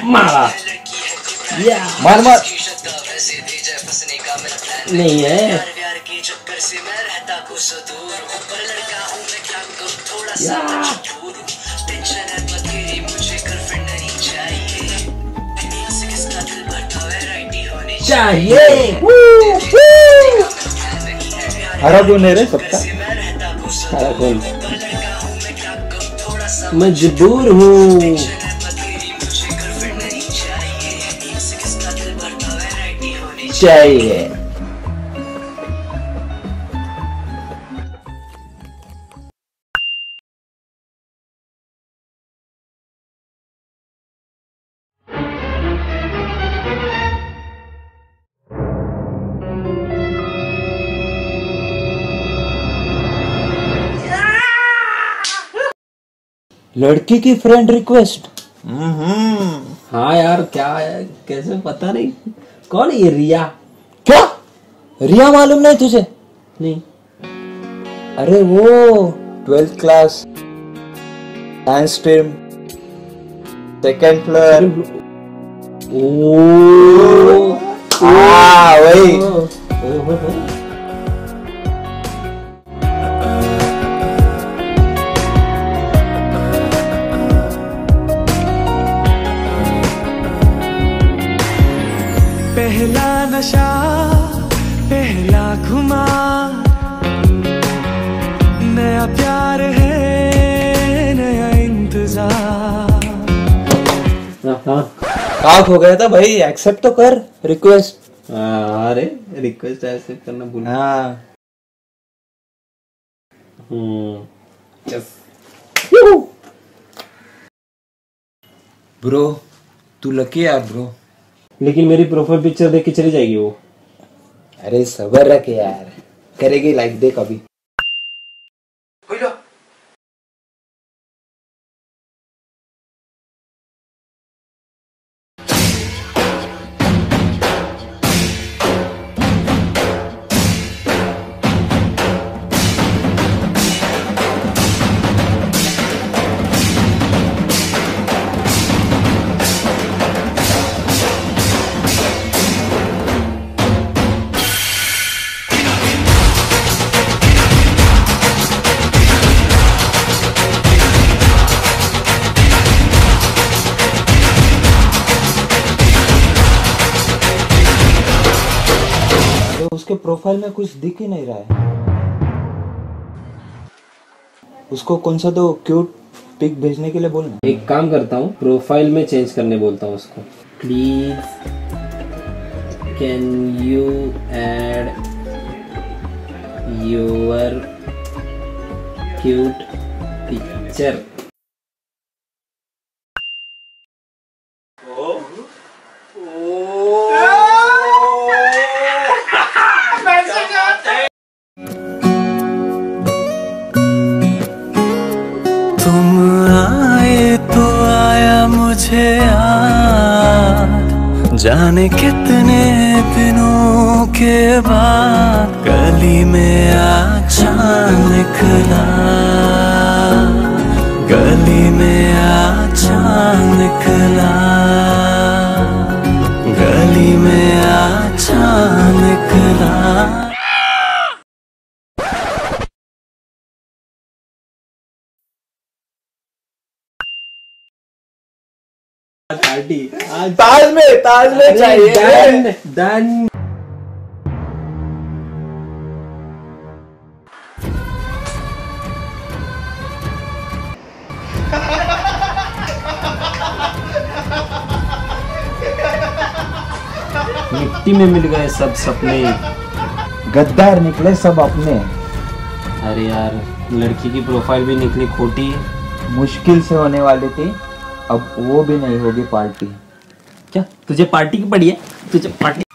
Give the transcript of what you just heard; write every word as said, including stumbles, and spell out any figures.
मारा या मार मार नहीं है या चाहिए हरा कौन है रे सबका? हरा कौन? मजबूर हूँ चाहिए। लड़की की फ्रेंड रिक्वेस्ट। हम्म हाँ यार क्या है कैसे पता नहीं कौन है ये रिया? क्या रिया मालूम नहीं तुझे? नहीं अरे वो twelfth class science stream second floor. ओ हाँ वही। पहला नशा पहला खुमार नया प्यार है नया इंतजार। काफ हो गया था भाई एक्सेप्ट तो कर रिक्वेस्ट। अरे रिक्वेस्ट एक्सेप्ट करना भूल। हाँ हम्म यस ब्रो तू लकी यार ब्रो। लेकिन मेरी प्रोफाइल पिक्चर देख के चली जाएगी वो। अरे सबर रख यार करेगी लाइक देख अभी। उसके प्रोफाइल में कुछ दिख ही नहीं रहा है। उसको कौन सा तो क्यूट पिक भेजने के लिए बोलना। एक काम करता हूँ प्रोफाइल में चेंज करने बोलता हूँ उसको। Please can you add your cute picture. तुम आए तो आया मुझे याद जाने कितने दिनों के बाद गली में अच्छा निकला गली में अच्छा निकला गली में अच्छा निकला। पार्टी आज ताज में ताज में चाहिए। Done done. मिट्टी में मिल गए सब सपने। गद्दार निकले सब अपने। अरे यार लड़की की प्रोफाइल भी निकली खोटी। मुश्किल से होने वाली थी अब वो भी नहीं होगी पार्टी। क्या तुझे पार्टी की पड़ी है? तुझे पार्टी